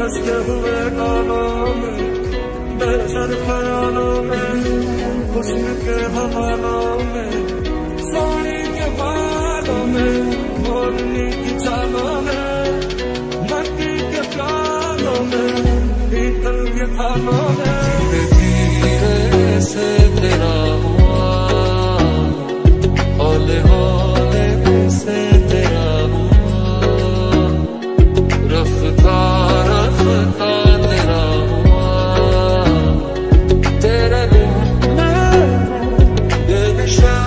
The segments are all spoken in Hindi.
उलझते हुए गालों में, बेसर ख्यालों में, हुस्न के हवालों में, साड़ी के बालों में, मोरनी की चालों में, मट्टी के प्यालों में, पीतल के थालों में। धीरे से तेरा हुआ, हौले हौले से तेरा हुआ, रफ्ता रफ्ता तेरा हुआ, तेरे बिन मैं बेनिशान।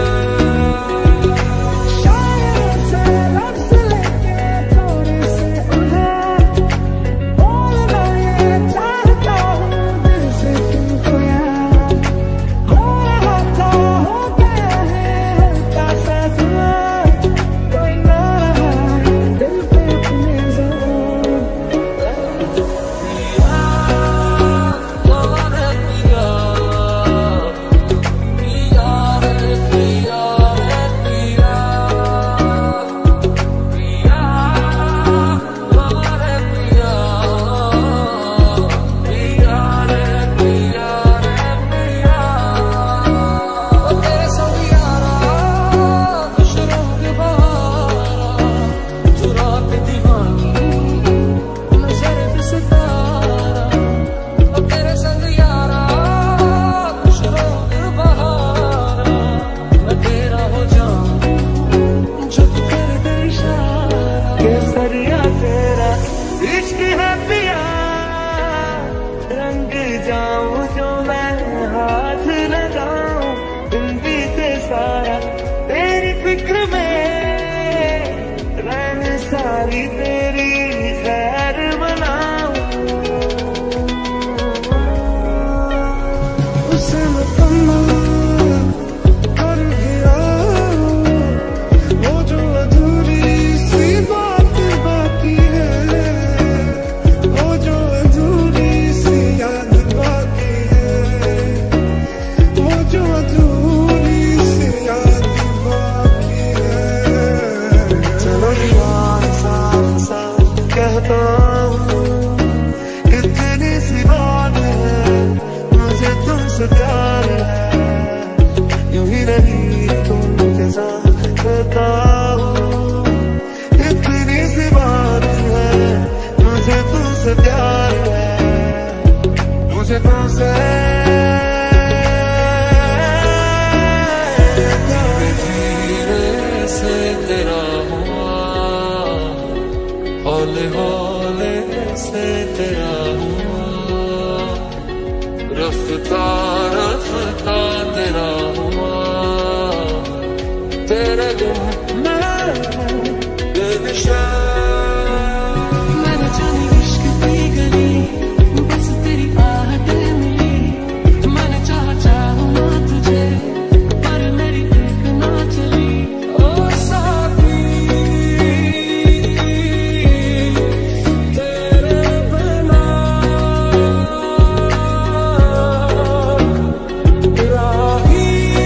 इश्क है पिया, रंग जाऊं जो मैं हाथ लगाऊं, तुम बीते सारा तेरी फिक्र में, रहने सारी तेरी खैर बनाऊं। उसे मुकम्मल कर दिया वो जो अधूरी सी बात बाकी है, वो जो अधूरी सी याद बाकी है, वो जो अधूरी सी याद बाकी है। चलो यार साफ साफ कहता हूँ, कितनी सी बात है, मुझे तुमसे प्यार है, यूं ही नहीं तुम साथ कहता हूँ, कितनी सी बात है, मुझे तुमसे प्यार है, मुझे तुमसे धीरे से तेरा हुआ, हौले हौले से तेरा हुआ, रफ्ता रफ्ता तेरा हुआ, तेरे बिन मैं बेनिशान। मैंने जानी इश्क की गली, बस तेरी आहटें मिली, मैंने चाहूं ना तुझे, पर मेरी एक ना चली। ओ साथी तेरे बिना राही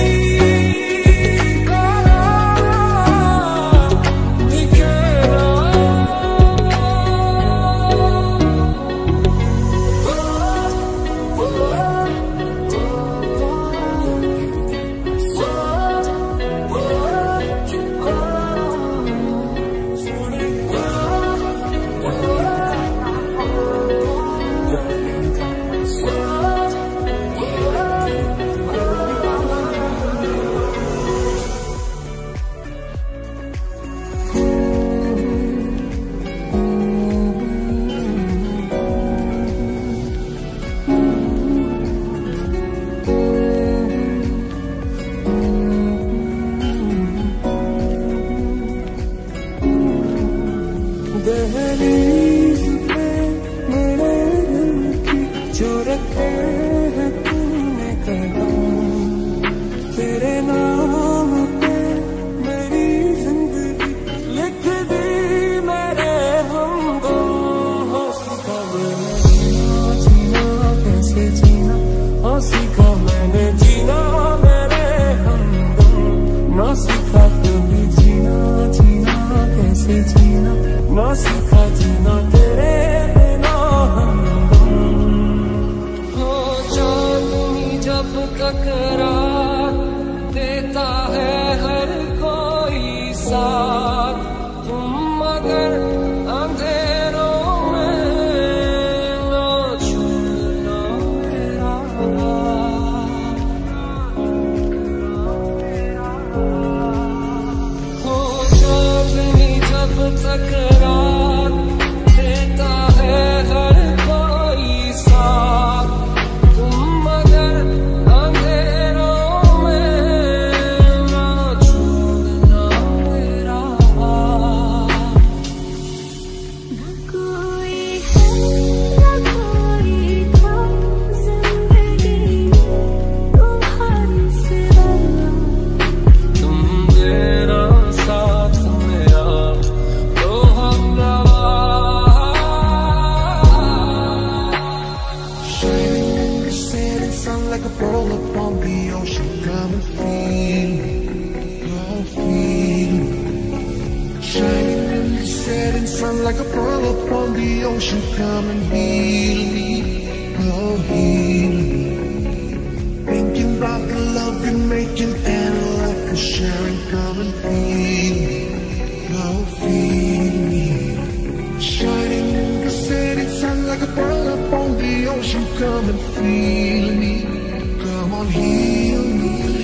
upon the ocean, come and feel me, oh feel me. Shining in the setting sun like a pearl upon the ocean, come and heal me, oh heal me. Thinking about the love you're making and life you're sharing, come and feel me, oh feel me. Shining in the setting sun like a pearl upon the ocean, come and feel me, come on heal me.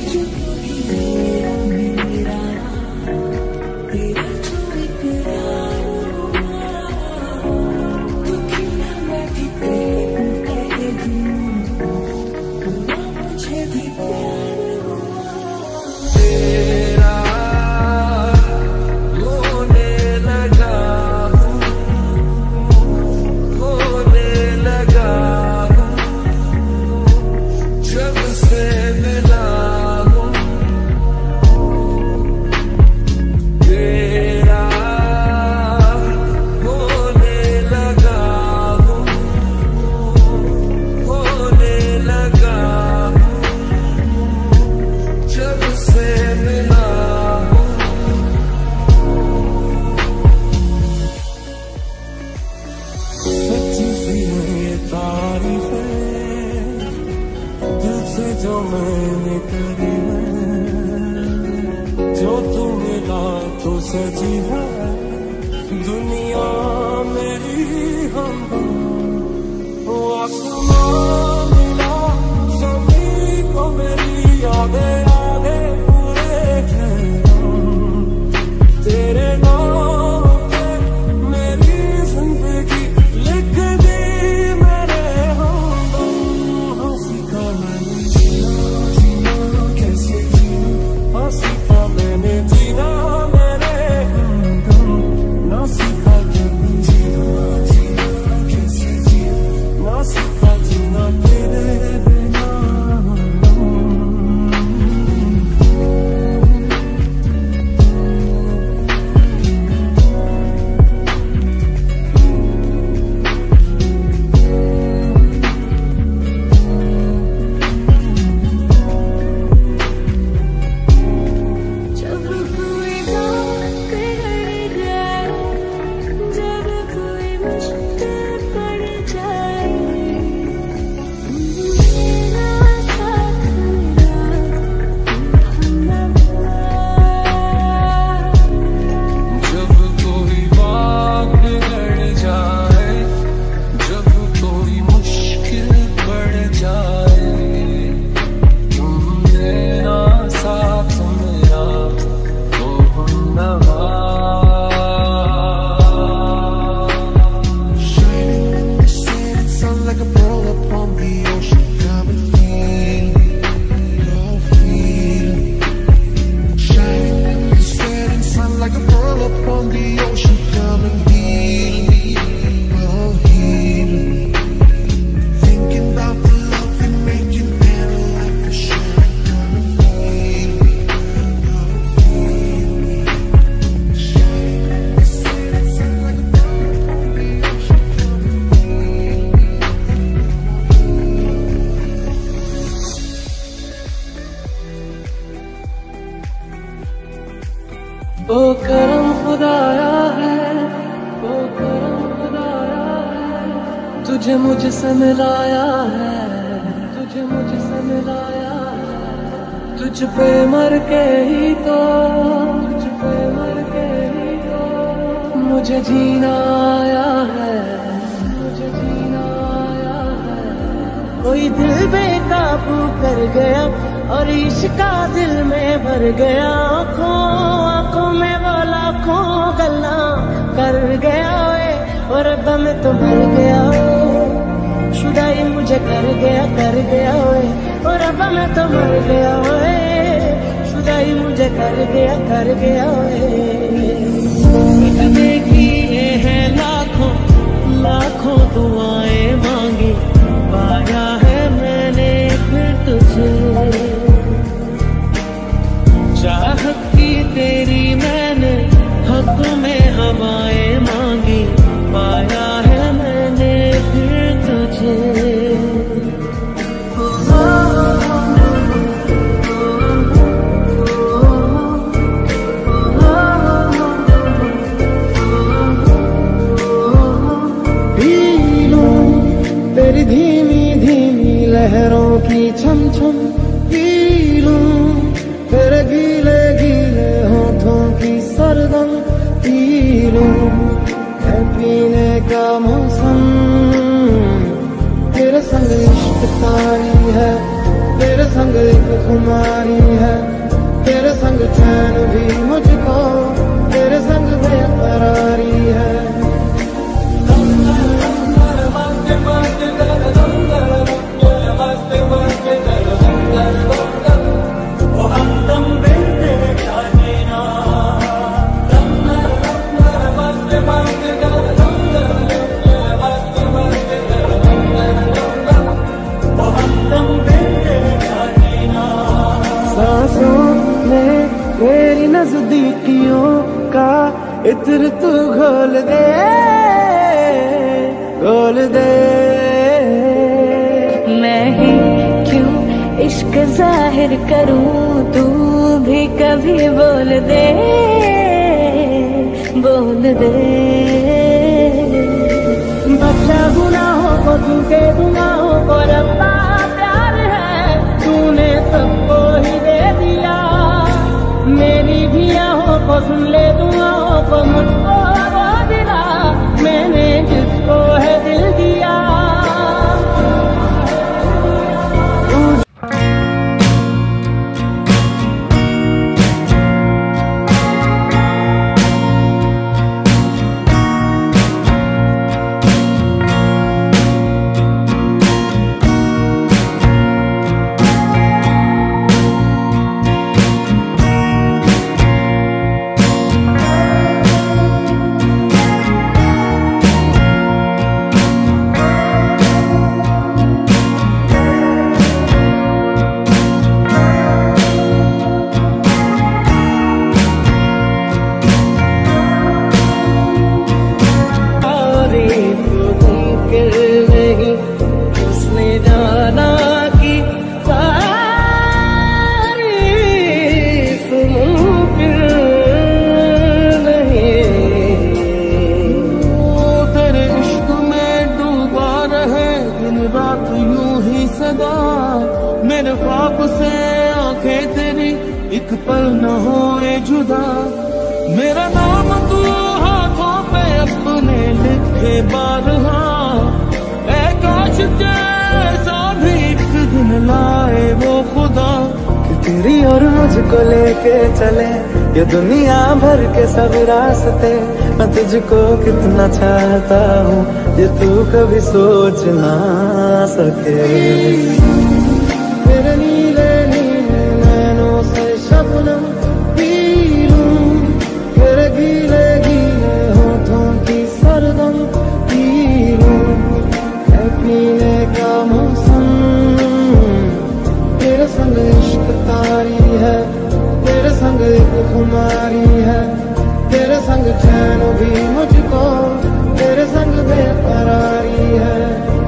जो मैंने करी जो तू मिला तो सजी है दुनिया मेरी हम आसमां मिला सभी को मेरी यादें आगे पूरे हैं तेरे नाम पे मेरी जिंदगी लिख दी मैंने हंसी का मैंने जीना मैंने ना सीखा कैसे जीना ना सीखा जीना तेरे बिना ओ करम खुदाया है ओ करम खुदाया है तुझे मुझसे मिलाया है तुझे मुझसे मिलाया है तुझ पे मर के ही तो तुझ पे मर के ही तो मुझे जीना आया है मुझे जीना आया है कोई दिल बेकाबू कर गया और इश्का दिल में भर गया आंखों में वो लाखों गल्ला कर गया और अब मैं तो भर गया शुदाई मुझे कर गया और अब मैं तो मर गया शुदाई मुझे कर गया देखी है लाखों लाखों दुआएं मांगी पाया है मैंने फिर तुझे चाहत की तेरी मैंने हक में हवाएं मांगी पाया है मैंने फिर तुझे छम छम पी लूं, तेरे गीले गीले होठों की सरगम पी लूं। है पीने का मौसम, तेरे संग इश्क तारी है, तेरे संग एक खुमारी है, तेरे संग चैन भी मुझको, तेरे संग बेकरारी है। मेरी नजदीकियों का इत्र तू घोल दे, घोल दे। मैं ही क्यों इश्क जाहिर करूं, तू भी कभी बोल दे, बोल दे। बख्शा गुनाहों को, झूठे गुनाहों को, रब्बा प्यार है तूने सबको ही दे दिया। मेरी भी आहों को सुन ले, दुआओं को मुझको रो दिला, मैंने जिसको है दिल दिया। मेरे ख्वाब से आंखें तेरी एक पल न होए जुदा, मेरा नाम तू हाथों पे अपने लिखे बारहा। ऐ काश जैसा भी एक दिन लाए वो खुदा, कि तेरी और मुझको लेके चले ये दुनिया भर के सब रास्ते। मैं तुझको कितना चाहता हूँ ये तू कभी सोच ना सके। तेरे नीले नीले नैनों से शबनम पी लूं, तेरे गीले गीले होठों की सरगम पी लूं। है पीने का मौसम, तेरे संग इश्क तारी है, तेरे संग एक खुमारी है, तेरे संग चैन भी मुझको, तेरे संग बेकरारी है।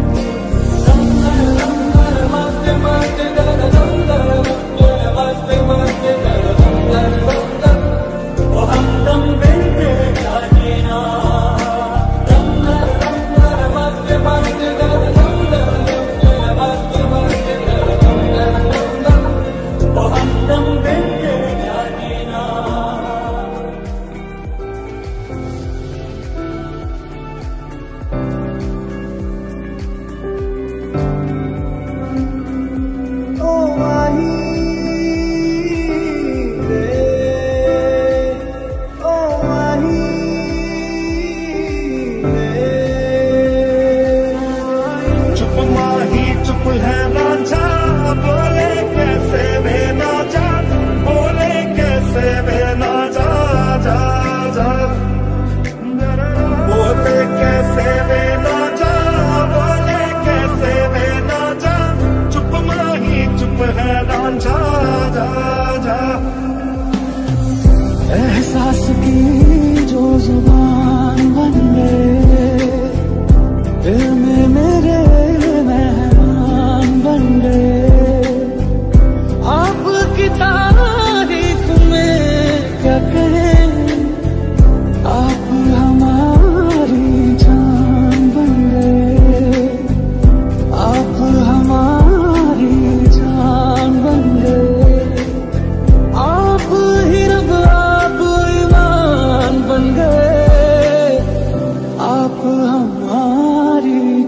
एहसास की जो जुबान बन गए, दिल में मेरे मेहमान बन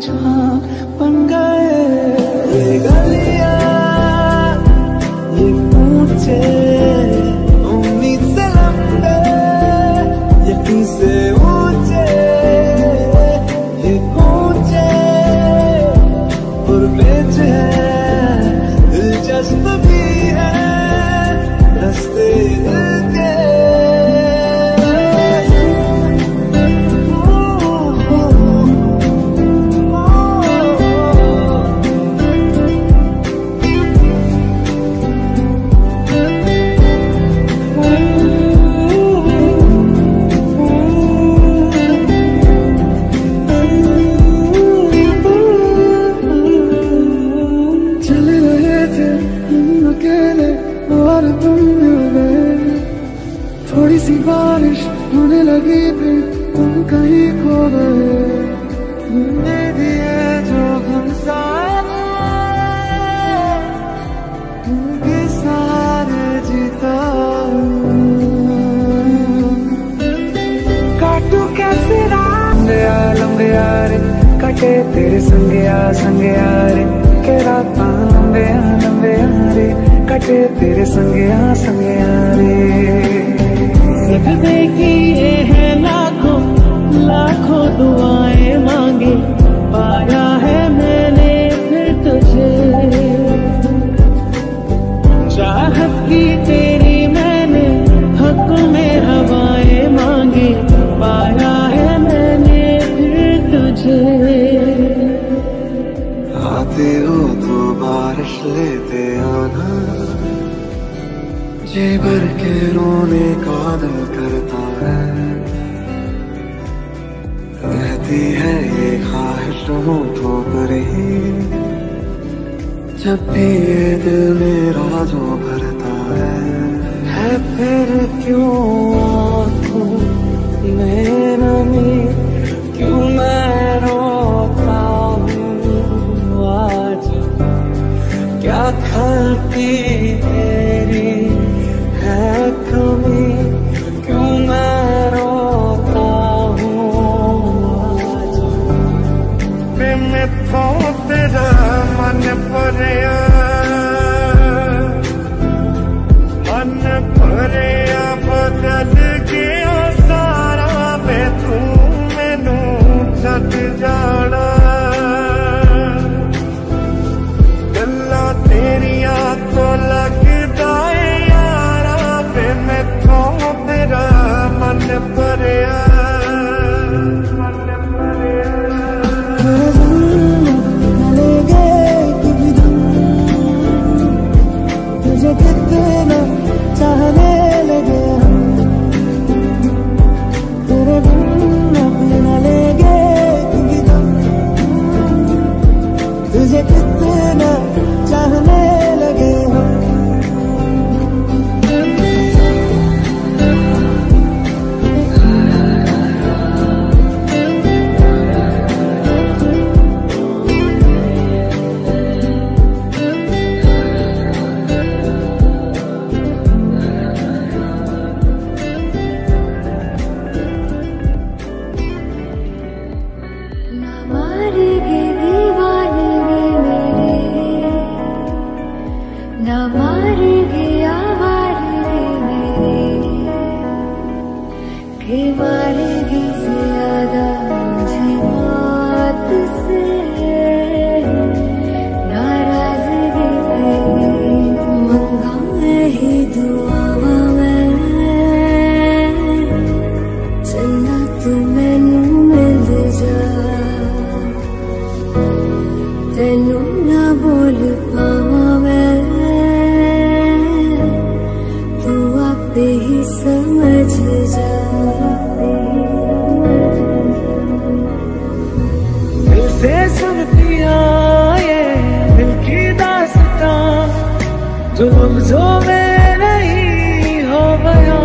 छां बन गए। ये गलियां ये ऊंचे उम्मीद से लंबे यकीन से ऊंचे ये ऊंचे और बेच है दिलचस्प भी है रास्ते दिल के। थोड़ी सी बारिश होने लगी फिर तुम कहीं खो गए। तुमने दिए जो गम सारे उनके सारे जीता। काटू कैसे लंबे यार कटे तेरे संगे यारे के रात लंबे यारे कटे तेरे संगे यारे। सजदे किए हैं लाखों लाखों दुआएं मांगे पाया है मैंने फिर तुझे। चाहत की तेरी मैंने हक में हवाएं मांगे पाया है मैंने फिर तुझे। आते हो तो बारिश लेते आना जी भर के रोने का दिल करता है। रहती है ये ख्वाहिश होठों पर ही जब भी ये दिल मेरा जो भरता है फिर क्यों आँखों में नमी क्यों मैं रोता हूँ आज क्या खलती तेरी है कमी क्यों मैं रोता हूँ आज। मैं तो तेरा मन भरिया बदल गया सारा मैं तू मैनू छड्ड जाना। गल्लां तेरिया तो लगदा है यारा वे मैथों तेरा मन भरिया। तुझे कितना चाहने लगे तेरे बिन अपना लेंगे तुझे कितना चाहने लगे हम। जो लफ्जों में नहीं हो बयां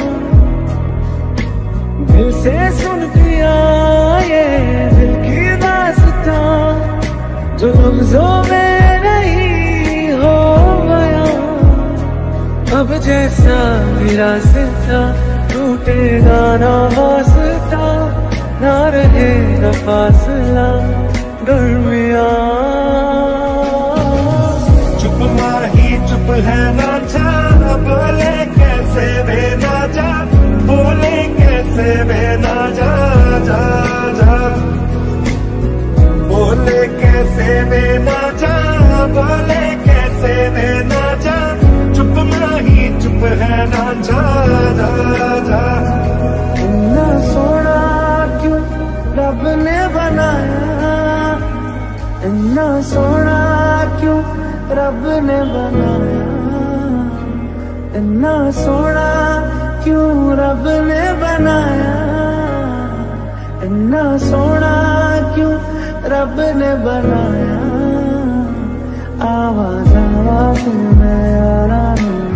दिल से सुन पिया ये दिल की दास्तां जो लफ्जों में नहीं हो बयां। अब जैसा मेरा सिलता टूटेगा ना वास्ता ना रहेगा फासला इतना सोना क्यों रब ने बनाया, इतना सोना क्यों रब ने बनाया, इतना सोना क्यों रब ने बनाया। आवाज आवाज में यारा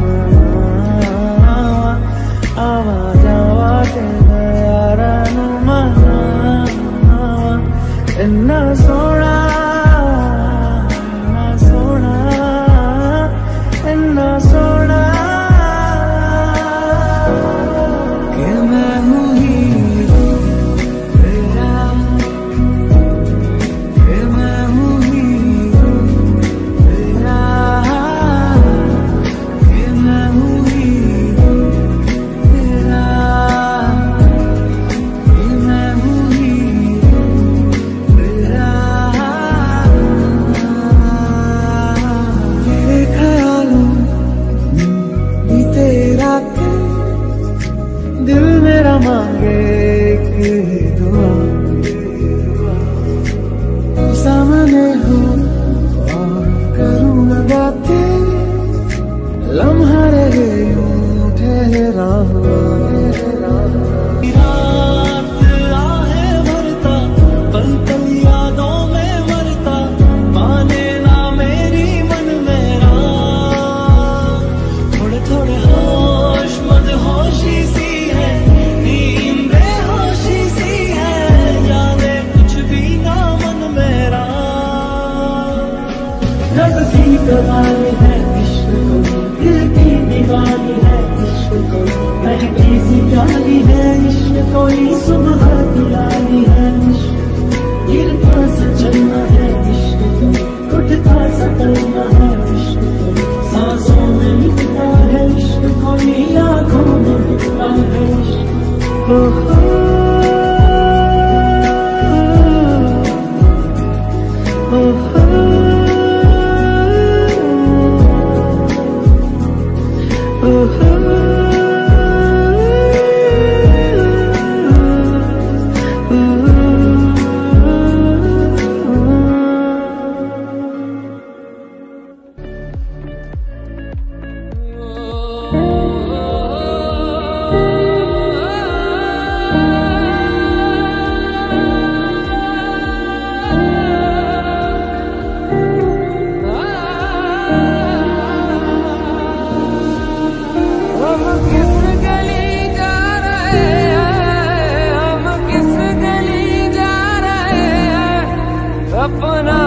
मनावा, आवाज आवाज में यारा मनावा। इतना सोना इतना सोना कि मैं हूँ हीरो तेरा, कि मैं हूँ हीरो तेरा, कि मैं हूँ हीरो तेरा, कि मैं हूँ हीरो तेरा। तेरे ख्यालों भी तेरा के दिल मेरा मांगे कि दुआ, सामने हो और करूँ मैं बातें, लम्हा रहे यूं ठहरा हुआ। रात आहे भरता पल पल यादों में मरता, माने ना मेरी मन मेरा। थोड़े थोड़े होश मदहोशी सी है, नींद बेहोशी सी है, जाने कुछ भी ना मन मेरा। रब की दवाई है इश्क को, दिल की दीवानी है इश्क को, महकी सी प्यारी है इश्क कोई सुबह दिलानी है इश्क। गिरता सा चलना है इश्क को, उठता सा चलना है इश्क को, सांसों में लिखता है इश्क कोई, आँखों में लिखता है इश्क। ओ हो ओ हो ओ हो। हम किस गली जा रहे हैं, हम किस गली जा रहे हैं, अपना